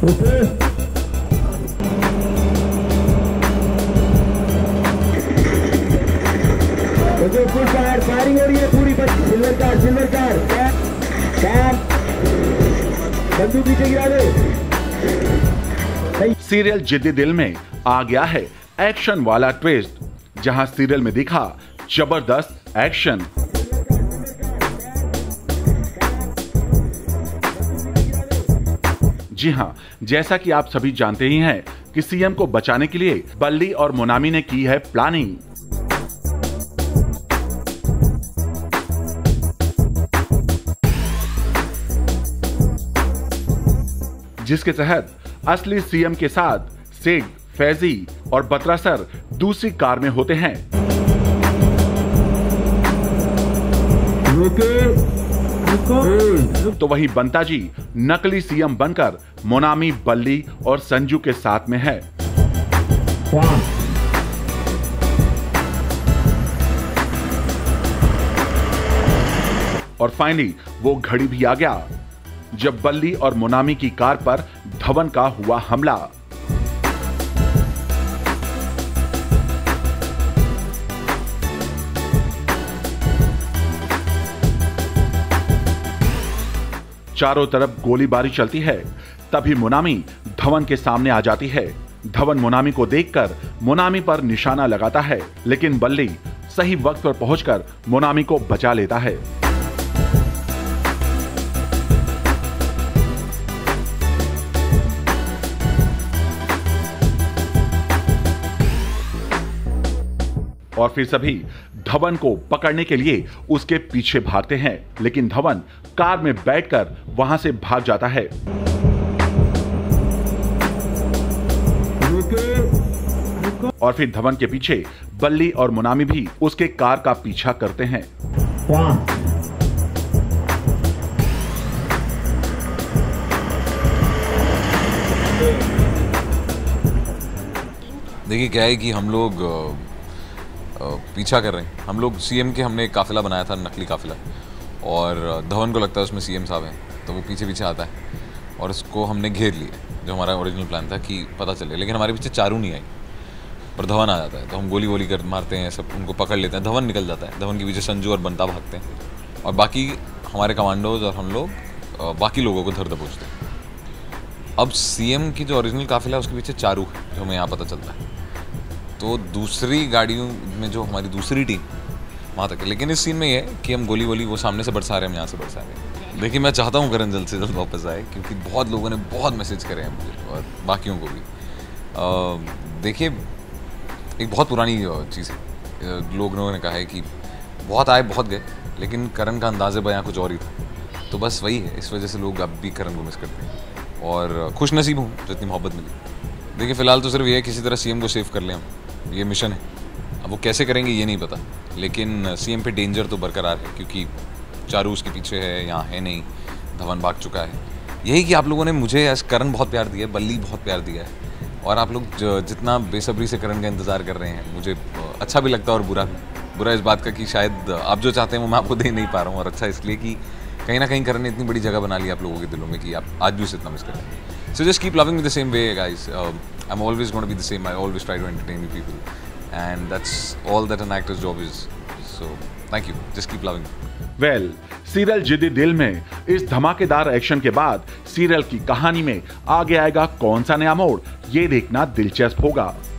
Firing हो रही है पूरी। सिल्वर कार बंदूक पीछे गिरा दो। सीरियल जिद्दी दिल में आ गया है एक्शन वाला ट्विस्ट, जहां सीरियल में दिखा जबरदस्त एक्शन। जी हां, जैसा कि आप सभी जानते ही हैं कि सीएम को बचाने के लिए बल्ली और मोनामी ने की है प्लानिंग। जिसके तहत असली सीएम के साथ सेठ, फैजी और बत्रा सर दूसरी कार में होते हैं। तो वहीं बंता जी नकली सीएम बनकर मोनामी, बल्ली और संजू के साथ में है। और फाइनली वो घड़ी भी आ गया जब बल्ली और मोनामी की कार पर धवन का हुआ हमला। चारों तरफ गोलीबारी चलती है। तभी मोनामी धवन के सामने आ जाती है। धवन मोनामी को देखकर मोनामी पर निशाना लगाता है, लेकिन बल्ली सही वक्त पर पहुंचकर मोनामी को बचा लेता है। और फिर सभी धवन को पकड़ने के लिए उसके पीछे भागते हैं, लेकिन धवन कार में बैठकर वहां से भाग जाता है। और फिर धवन के पीछे बल्ली और मोनामी भी उसके कार का पीछा करते हैं। देखिए क्या है कि हम लोग पीछा कर रहे हैं। हम लोग सीएम के हमने एक काफिला बनाया था, नकली काफिला, और धवन को लगता है उसमें सीएम साहब हैं, तो वो पीछे पीछे आता है और उसको हमने घेर लिया, जो हमारा ओरिजिनल प्लान था कि पता चले। लेकिन हमारे पीछे चारू नहीं आई, पर धवन आ जाता है, तो हम गोली वोली कर मारते हैं, सब उनको पकड़ लेते हैं। धवन निकल जाता है, धवन के पीछे संजू और बंता भागते हैं, और बाकी हमारे कमांडोज और हम लोग बाकी लोगों को धर दबोचते हैं। अब सीएम की जो ओरिजिनल काफिला है उसके पीछे चारू है, जो हमें यहाँ पता चलता है। तो दूसरी गाड़ियों में जो हमारी दूसरी टीम वहाँ तक है, लेकिन इस सीन में ये है कि हम गोली वोली वो सामने से बरसा रहे हैं, हम यहाँ से बरसा रहे हैं। देखिए मैं चाहता हूँ करण जल्द से जल्द वापस आए, क्योंकि बहुत लोगों ने बहुत मैसेज करे हैं मुझे और बाकियों को भी। देखिए एक बहुत पुरानी चीज़ है, लोगों ने कहा है कि बहुत आए बहुत गए, लेकिन करण का अंदाज़े बयां कुछ और ही था। तो बस वही है, इस वजह से लोग अब भी करण को मिस करते हैं, और खुश नसीब हूँ जो इतनी मोहब्बत मिली। देखिए फ़िलहाल तो सिर्फ ये है किसी तरह सीएम को सेव कर लें हम, ये मिशन है। अब वो कैसे करेंगे ये नहीं पता, लेकिन सीएम पे डेंजर तो बरकरार है, क्योंकि चारू उसके पीछे है, यहाँ है नहीं, धवन भाग चुका है। यही कि आप लोगों ने मुझे करण बहुत प्यार दिया है, बल्ली बहुत प्यार दिया है, और आप लोग जितना बेसब्री से करण का इंतज़ार कर रहे हैं, मुझे अच्छा भी लगता है और बुरा भी। बुरा इस बात का कि शायद आप जो चाहते हैं वो मैं आपको दे नहीं पा रहा हूँ, और अच्छा इसलिए कि कहीं ना कहीं करण ने इतनी बड़ी जगह बना ली आप लोगों के दिलों में कि आप आज भी उसे इतना मिस करें। So just keep loving me the same way, guys. I'm always going to be the same. I always try to entertain you people, and that's all that an actor's job is. So thank you. Just keep loving me. Well, serial Ziddi Dil में इस धमाकेदार action के बाद serial की कहानी में आगे आएगा कौन सा नया मोड़, ये देखना दिलचस्प होगा।